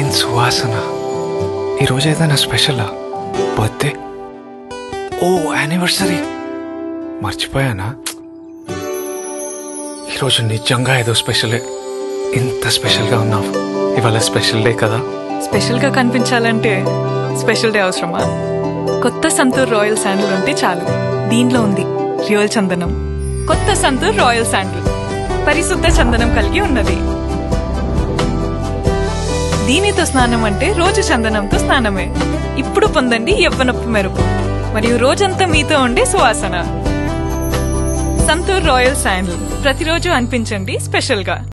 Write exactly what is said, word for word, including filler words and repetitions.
ఏం సువాసన. ఈరోజు ఏదైనా స్పెషలా? బర్త్డే? ఓ యానివర్సరీ, మర్చిపోయానా? ఈరోజు నిజంగా ఏదో స్పెషలే. ఇంత స్పెషల్గా ఉన్నావు. ఇవాళ స్పెషల్ డే కదా. స్పెషల్గా కనిపించాలంటే స్పెషల్ డే అవసరమా? కొత్త సంతూర్ రాయల్ శాండిల్ ఉంటే చాలు. దీనిలో ఉంది రియల్ చందనం. కొత్త సంతూర్ రాయల్ శాండిల్ పరిశుద్ధ చందనం కలిగి ఉన్నది. దీనితో స్నానం అంటే రోజు చందనంతో స్నానమే. ఇప్పుడు పొందండి యవ్వనపు మెరుపు మరియు రోజంతా మీతో ఉండే సువాసన. సంతూర్ రాయల్ శాండిల్ ప్రతిరోజు అనిపించండి స్పెషల్ గా.